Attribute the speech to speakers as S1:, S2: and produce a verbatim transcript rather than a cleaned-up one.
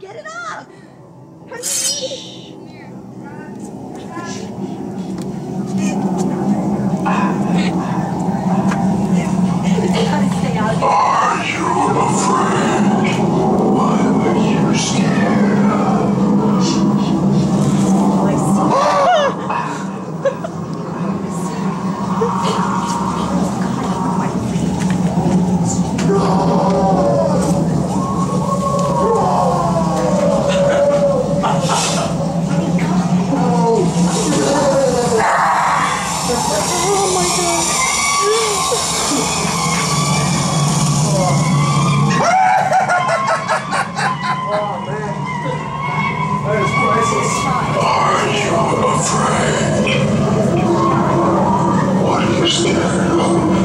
S1: Get it up! How do you eat it? Stay out of here.
S2: Are you afraid? Why are you scared? Are you afraid? What are you scared of?